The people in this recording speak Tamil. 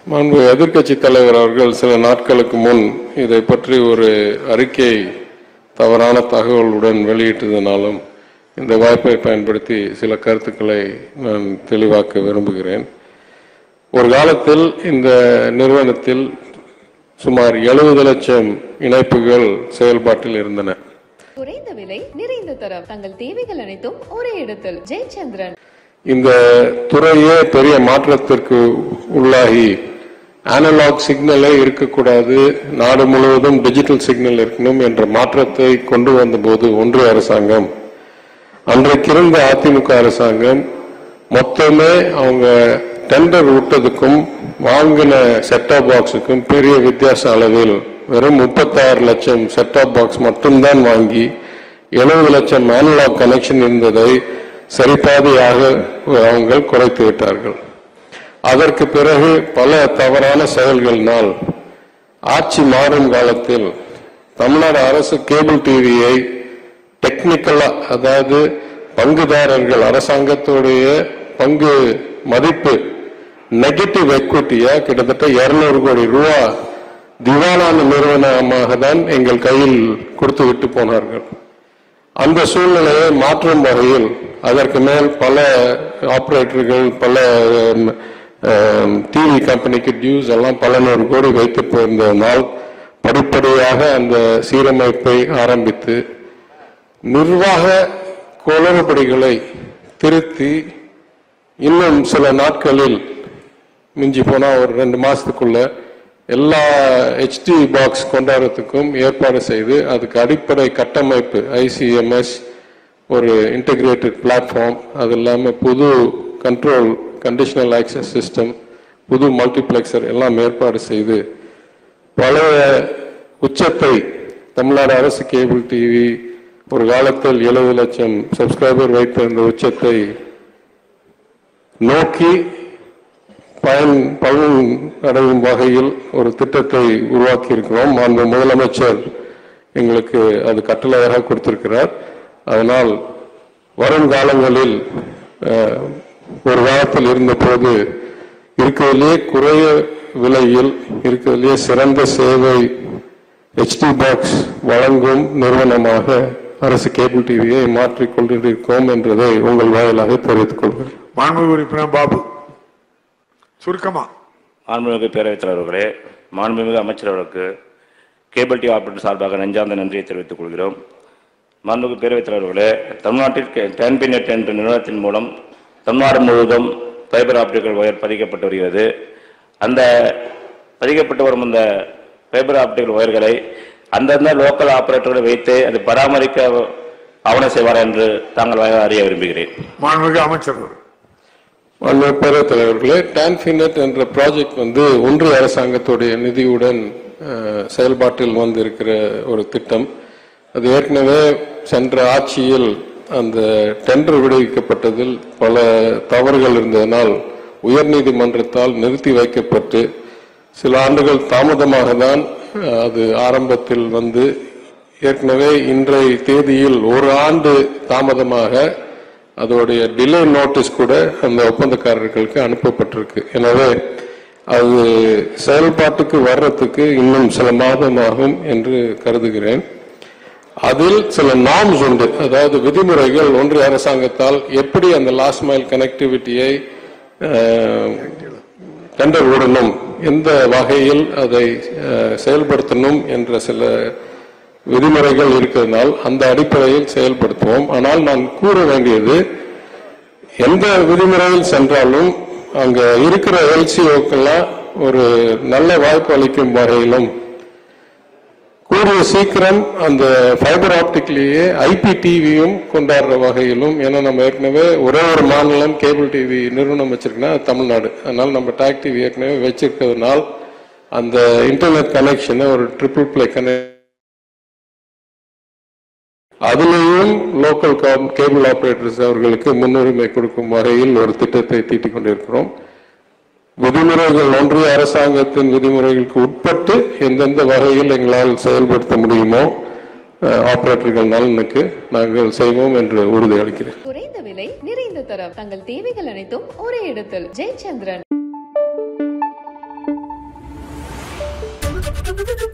மாண்பு எதிர்க்கட்சி தலைவர் அவர்கள் சில நாட்களுக்கு முன் இதை பற்றி ஒரு அறிக்கை தவறான தகவலுடன் வெளியிட்டதனாலும் இந்த வாய்ப்பை பயன்படுத்தி சில கருத்துக்களை நான் தெளிவாக்க விரும்புகிறேன். ஒரு காலத்தில் இந்த நிறுவனத்தில் சுமார் 70 லட்சம் இணைப்புகள் செயல்பாட்டில் இருந்தன. குறைந்த விலை நிறைந்த தரம், தங்கள் தேவைகள் அனைத்தும் ஒரே இடத்தில். ஜெயச்சந்திரன். இந்த துறையே பெரிய மாற்றத்திற்கு உள்ளாகி அனலாக் சிக்னலே இருக்கக்கூடாது, நாடு முழுவதும் டிஜிட்டல் சிக்னல் இருக்கணும் என்ற மாற்றத்தை கொண்டு வந்தபோது ஒன்றிய அரசாங்கம், அன்றைக்கு இருந்த அதிமுக அரசாங்கம் மொத்தமே அவங்க டெண்டர் விட்டதுக்கும் வாங்கின செட்டாப் பாக்ஸுக்கும் பெரிய வித்தியாச அளவில் வெறும் 36 லட்சம் செட்டாப் பாக்ஸ் மட்டும்தான் வாங்கி 70 லட்சம் அனலாக் கனெக்ஷன் இருந்ததை சரிபாதியாக அவங்க குறைத்து விட்டார்கள். அதற்கு பிறகு பல தவறான செயல்களினால் ஆட்சி மாறும் காலத்தில் தமிழ்நாடு அரசு கேபிள் டிவியை டெக்னிக்கலா, அதாவது பங்குதாரர்கள் அரசாங்கத்துடைய பங்கு மதிப்பு நெகட்டிவ் எக்விட்டியா கிட்டத்தட்ட 200 கோடி ரூபாய் திவாலான நிறுவனமாக தான் எங்கள் கையில் கொடுத்து விட்டு போனார்கள். அந்த சூழ்நிலையை மாற்றும் வகையில் அதற்கு மேல் பல ஆபரேட்டர்கள், பல டிவி கம்பெனிக்கு டியூஸ் எல்லாம் பல 100 கோடி வைத்து போயிருந்ததனால் படிப்படியாக அந்த சீரமைப்பை ஆரம்பித்து நிர்வாக குளறுபடிகளை திருத்தி இன்னும் சில நாட்களில், மிஞ்சி போனா ஒரு 2 மாசத்துக்குள்ள எல்லா HD பாக்ஸ் கொண்டாடுறதுக்கும் ஏற்பாடு செய்து அதுக்கு அடிப்படை கட்டமைப்பு ICMS, ஒரு இன்டகிரேட்டட் பிளாட்ஃபார்ம், அது இல்லாமல் புது கண்ட்ரோல் கண்டிஷனல் ஆக்சஸ் சிஸ்டம், புது மல்டிப்ளெக்சர் எல்லாம் ஏற்பாடு செய்து பழைய உச்சத்தை தமிழ்நாடு அரசு கேபிள் டிவி ஒரு காலத்தில் 70 லட்சம் சப்ஸ்கிரைபர் வைத்திருந்த உச்சத்தை நோக்கி பலன் அடையும் வகையில் ஒரு திட்டத்தை உருவாக்கி இருக்கிறோம். அந்த முதலமைச்சர் எங்களுக்கு அது கட்டளையாக கொடுத்திருக்கிறார். அதனால் வரும் காலங்களில் ஒரு காலத்தில் இருந்த போது இருக்கிறதிலே குறைய விலையில் இருக்கிறதிலே சிறந்த சேவை HD பாக்ஸ் வழங்கும் நிறுவனமாக அரசு கேபிள் டிவியை மாற்றிக் கொண்டிருக்கிறோம் என்பதை உங்கள் வாயிலாக தெரிவித்துக் கொள்கிறேன். மாண்புமிகு உறுப்பினர் பாபு, சுருக்கமா. மாண்புமிகு பேரவைத் தலைவர்களே, மாண்புமிகு அமைச்சர் அவர்களுக்கு கேபிள் டிவி ஆபரேட்டர் சார்பாக நெஞ்சார்ந்த நன்றியை தெரிவித்துக் கொள்கிறோம். மாண்புமிகு பேரவைத் தலைவர்களே, தமிழ்நாட்டில் டென்பிநெட் என்ற நிறுவனத்தின் மூலம் தமிழ்நாடு முழுவதும் ஃபைபர் ஆப்டிக்கல் ஒயர் பதிக்கப்பட்டு வருகிறது. அந்த பதிக்கப்பட்டு வரும் அந்த ஃபைபர் ஆப்டிக்கல் ஒயர்களை அந்தந்த லோக்கல் ஆபரேட்டர்களை வைத்து அதை பராமரிக்க ஆவணம் செய்வார் என்று தாங்கள் அறிய விரும்புகிறேன். மாண்புமிகு அமைச்சர். பேரவைத் தலைவர்களே, டென்பிநெட் என்ற ப்ராஜெக்ட் ஒன்றிய அரசாங்கத்துடைய நிதியுடன் செயல்பாட்டில் வந்திருக்கிற ஒரு திட்டம். அது ஏற்கனவே சென்ற ஆட்சியில் அந்த டெண்டர் விடுவிக்கப்பட்டதில் பல தவறுகள் இருந்ததனால் உயர்நீதிமன்றத்தால் நிறுத்தி வைக்கப்பட்டு சில ஆண்டுகள் தாமதமாக தான் அது ஆரம்பத்தில் ஏற்கனவே இன்றைய தேதியில் 1 ஆண்டு தாமதமாக அதோடைய டிலே நோட்டீஸ் கூட அந்த ஒப்பந்தக்காரர்களுக்கு அனுப்பப்பட்டிருக்கு. எனவே அது செயல்பாட்டுக்கு வர்றதுக்கு இன்னும் சில மாதமாகும் என்று கருதுகிறேன். அதில் சில நார்ம்ஸ் உண்டு, அதாவது விதிமுறைகள் ஒன்றிய அரசாங்கத்தால் எப்படி அந்த லாஸ்ட் மைல் கனெக்டிவிட்டியை டெண்டர் விடணும், எந்த வகையில் அதை செயல்படுத்தணும் என்ற சில விதிமுறைகள் இருக்கிறதுனால் அந்த அடிப்படையில் செயல்படுத்துவோம். ஆனால் நான் கூற வேண்டியது, எந்த விதிமுறையில் சென்றாலும் அங்க இருக்கிற LCOக்கெல்லாம் ஒரு நல்ல வாய்ப்பு அளிக்கும் வகையிலும் கூடிய சீக்கிரம் அந்த ஃபைபர் ஆப்டிக்லேயே IPTVயும் கொண்டாடுற வகையிலும், ஏன்னா நம்ம ஏற்கனவே ஒரே ஒரு மாநிலம் கேபிள் டிவி நிறுவனம் வச்சிருக்கோம்னா தமிழ்நாடு. அதனால நம்ம டாக் டிவி ஏற்கனவே வச்சிருக்கிறதுனால் அந்த இன்டர்நெட் கனெக்ஷனை ஒரு ட்ரிபிள் பிளே கனெக்ட், அதிலேயும் லோக்கல் கேபிள் ஆபரேட்டர்ஸ் அவர்களுக்கு முன்னுரிமை கொடுக்கும் வகையில் ஒரு திட்டத்தை தீட்டிக் கொண்டிருக்கிறோம். விதிமுறைகள் ஒன்றிய அரசாங்கத்தின் விதிமுறைகளுக்கு உட்பட்டு எந்தெந்த வகையில் எங்களால் செயல்படுத்த முடியுமோ ஆபரேட்டர்கள் நலனுக்கு நாங்கள் செய்வோம் என்று உறுதி அளிக்கிறேன். குறைந்த விலை நிறைந்த தரம், தங்கள் தேவைகள் அனைத்தும் ஒரே இடத்தில். ஜெயச்சந்திரன். Thank you.